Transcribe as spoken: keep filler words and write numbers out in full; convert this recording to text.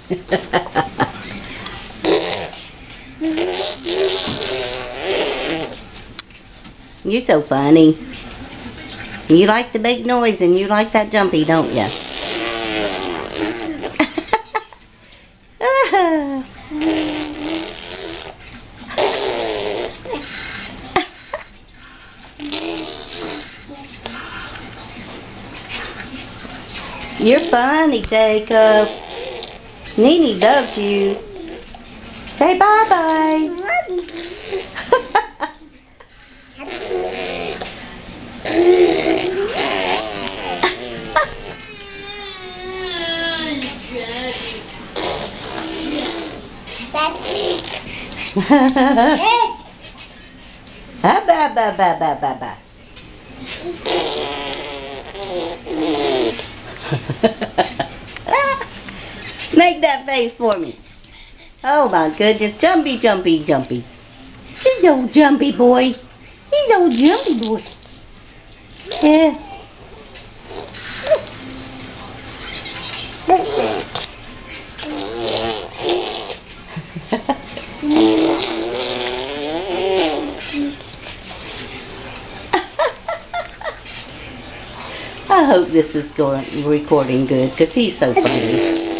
You're so funny. You like to make noise and you like that jumpy, don't you? You're funny, Jacob. Nene loves you. Say bye-bye. Ba ba ba ba ba ba ba. Make that face for me. Oh my goodness, jumpy, jumpy, jumpy. He's old jumpy boy. He's old jumpy boy. Yeah. I hope this is going recording good because he's so funny.